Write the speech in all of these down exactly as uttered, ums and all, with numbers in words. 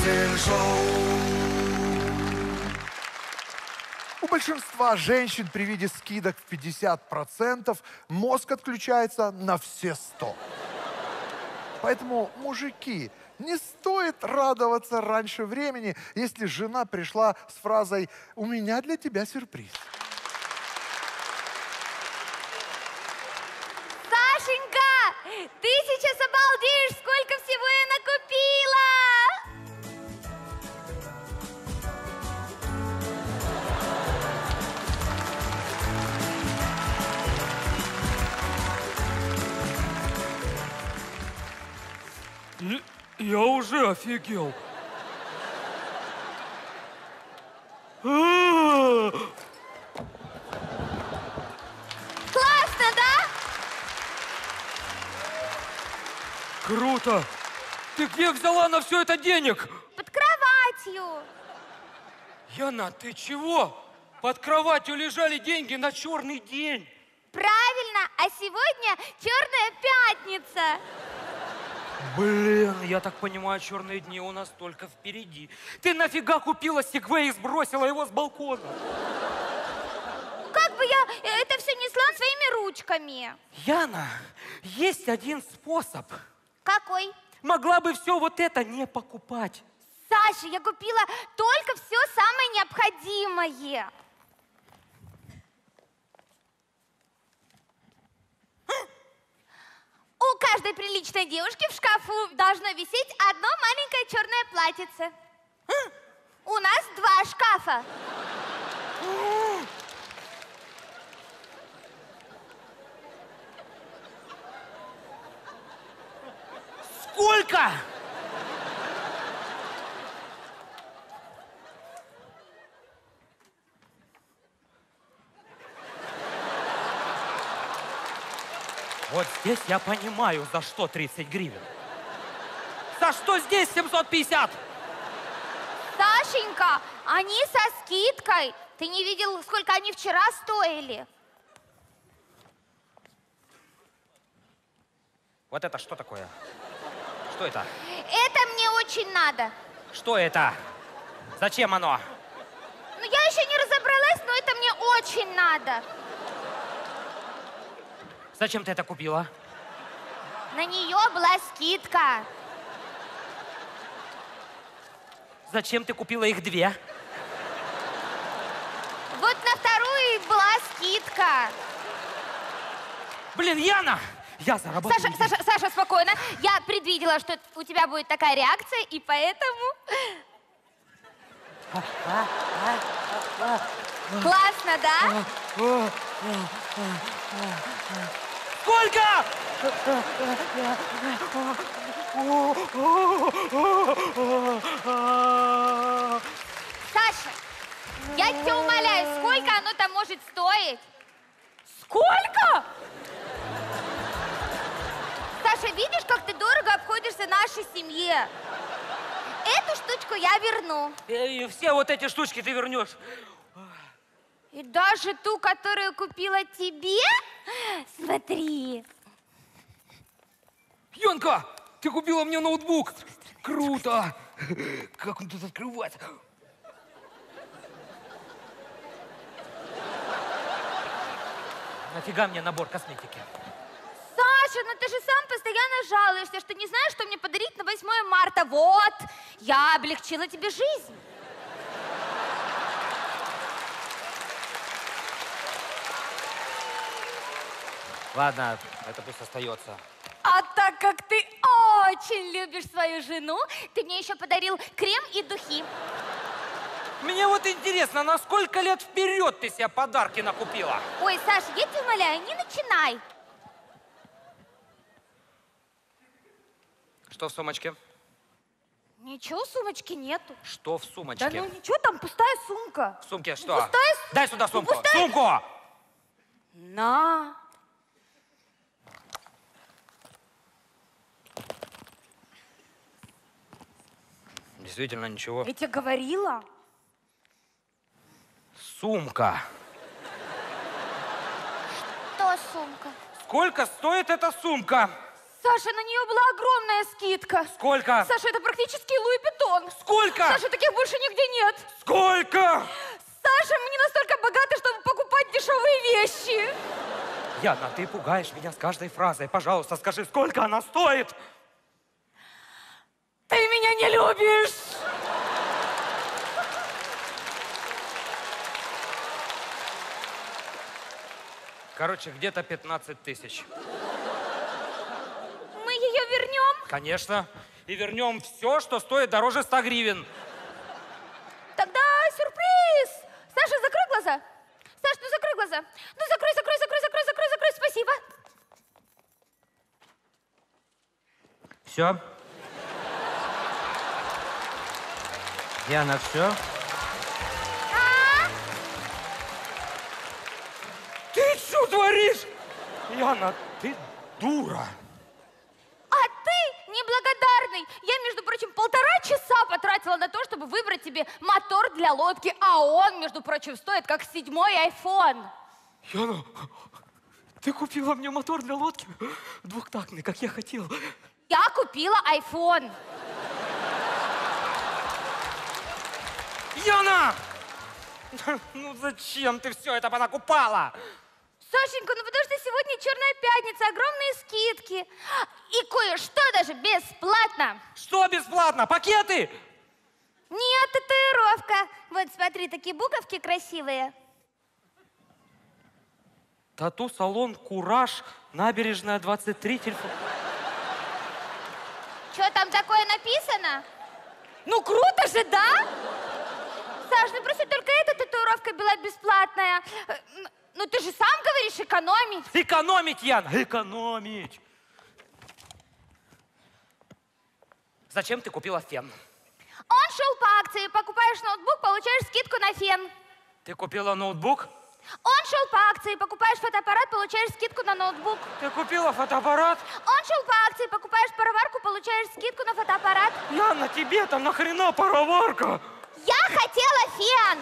Дизель-шоу. У большинства женщин при виде скидок в пятьдесят процентов мозг отключается на все сто. Поэтому, мужики, не стоит радоваться раньше времени, если жена пришла с фразой «У меня для тебя сюрприз». Сашенька, ты сейчас обалдеешь, сколько всего я накупила! Я уже офигел. Классно, да? Круто! Ты где взяла на все это денег? Под кроватью. Яна, ты чего? Под кроватью лежали деньги на черный день. Правильно, а сегодня Черная пятница. Блин, я так понимаю, черные дни у нас только впереди. Ты нафига купила сегвей и сбросила его с балкона? Как бы я это все несла своими ручками? Яна, есть один способ. Какой? Могла бы все вот это не покупать. Саша, я купила только все самое необходимое. У каждой приличной девушки в шкафу должно висеть одно маленькое черное платьице. У нас два шкафа. Сколько? Вот здесь я понимаю, за что тридцать гривен. За что здесь семьсот пятьдесят? Сашенька, они со скидкой. Ты не видел, сколько они вчера стоили? Вот это что такое? Что это? Это мне очень надо. Что это? Зачем оно? Ну, я еще не разобралась, но это мне очень надо. Зачем ты это купила? На нее была скидка. Зачем ты купила их две? Вот на вторую была скидка. Блин, Яна! Я заработаю. Саша, Саша, Саша, спокойно. Я предвидела, что у тебя будет такая реакция, и поэтому... Классно, да? Сколько? Саша, я тебя умоляю, сколько оно там может стоить? Сколько? Саша, видишь, как ты дорого обходишься нашей семье? Эту штучку я верну. И все вот эти штучки ты вернешь. И даже ту, которую купила тебе? Смотри. Янка, ты купила мне ноутбук. Круто. Как он тут открывается? Нафига мне набор косметики? Саша, ну ты же сам постоянно жалуешься, что не знаешь, что мне подарить на восьмое марта. Вот, я облегчила тебе жизнь. Ладно, это пусть остается. А так как ты очень любишь свою жену, ты мне еще подарил крем и духи. Мне вот интересно, на сколько лет вперед ты себе подарки накупила? Ой, Саша, я тебя умоляю, не начинай. Что в сумочке? Ничего в сумочке нету. Что в сумочке? Да ну ничего, там пустая сумка. В сумке что? Пустая... Дай сюда сумку. Пустая... Сумку! На. Действительно ничего. Я тебе говорила. Сумка. Что сумка? Сколько стоит эта сумка? Саша, на нее была огромная скидка. Сколько? Саша, это практически Луи Виттон. Сколько? Саша, таких больше нигде нет. Сколько? Саша, мы не настолько богаты, чтобы покупать дешевые вещи. Яна, ты пугаешь меня с каждой фразой. Пожалуйста, скажи, сколько она стоит? Ты меня не любишь. Короче, где-то пятнадцать тысяч. Мы ее вернем? Конечно. И вернем все, что стоит дороже ста гривен. Тогда сюрприз. Саша, закрой глаза. Саш, ну закрой глаза. Ну закрой, закрой, закрой, закрой, закрой, закрой. Спасибо. Все. Яна, все. А? Ты что творишь? Яна, ты дура. А ты неблагодарный. Я, между прочим, полтора часа потратила на то, чтобы выбрать тебе мотор для лодки, а он, между прочим, стоит как седьмой айфон. Яна, ты купила мне мотор для лодки? Двухтактный, как я хотел. Я купила айфон. Яна! Ну зачем ты все это понакупала? Сашенька, ну потому что сегодня Черная пятница, огромные скидки. И кое-что даже бесплатно. Что бесплатно? Пакеты? Нет, татуировка. Вот смотри, такие буковки красивые. Тату-салон «Кураж», набережная, двадцать три, телефон. Что там такое написано? Ну круто же, да? Саш, ну просто только эта татуировка была бесплатная. Ну ты же сам говоришь экономить. Экономить, Яна, экономить. Зачем ты купила фен? Он шел по акции. Покупаешь ноутбук, получаешь скидку на фен. Ты купила ноутбук? Он шел по акции. Покупаешь фотоаппарат, получаешь скидку на ноутбук. Ты купила фотоаппарат? Он шел по акции. Покупаешь пароварку, получаешь скидку на фотоаппарат. Яна, тебе-то нахрена пароварка? Я хотела фен.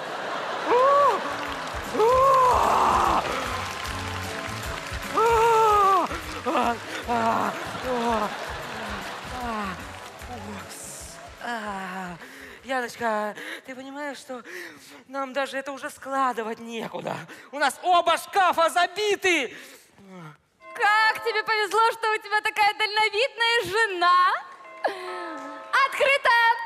Яночка, ты понимаешь, что нам даже это уже складывать некуда. У нас оба шкафа забиты. Как тебе повезло, что у тебя такая дальновидная жена. Открыто.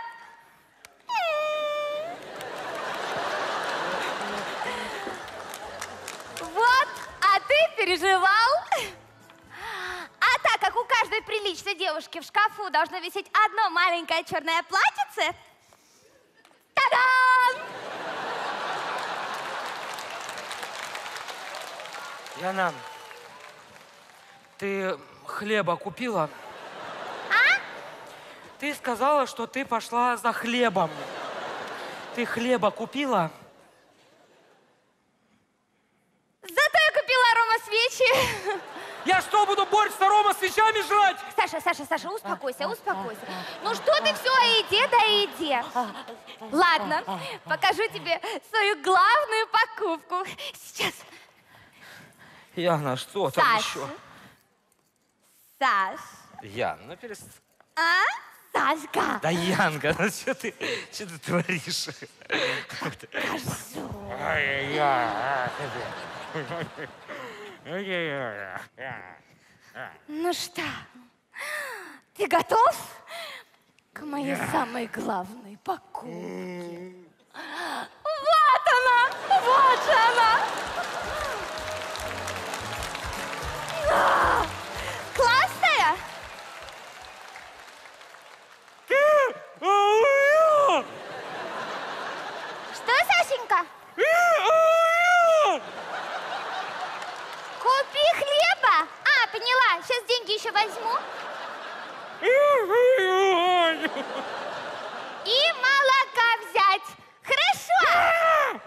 Вот, а ты переживал. А так как у каждой приличной девушки в шкафу должно висеть одно маленькое черное платьице, та-дам! Яна, ты хлеба купила? А? Ты сказала, что ты пошла за хлебом. Ты хлеба купила? Зато я купила аромасвечи. Я что, буду борщ с аромасвечами жрать? Саша, Саша, Саша, успокойся, успокойся. Ну что ты все о еде да еде? Ладно, покажу тебе свою главную покупку. Сейчас. Яна, что там Саша. еще? Саш. Яна, ну перестань. А? Сашка. Да, Янка, ну что ты, что ты творишь? Ну что, ты готов к моей самой главной покупке? Вот она! Вот же она! А, классная? Что, Сашенька? Купи хлеба. А, поняла. Сейчас деньги еще возьму. И молока взять. Хорошо?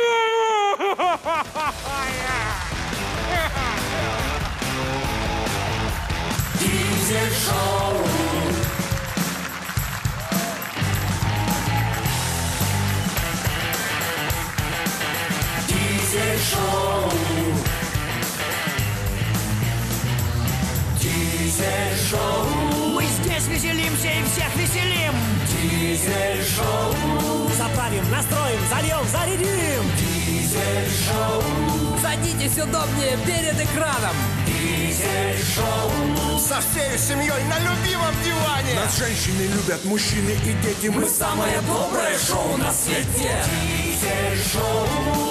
Дизель-шоу. Дизель-шоу. Дизель Дизель-шоу. Заправим, настроим, зальем, зарядим. Дизель-шоу. Садитесь удобнее перед экраном. Дизель-шоу. Со всей семьей на любимом диване. Нас женщины любят, мужчины и дети. Мы самое доброе шоу на свете. Дизель-шоу.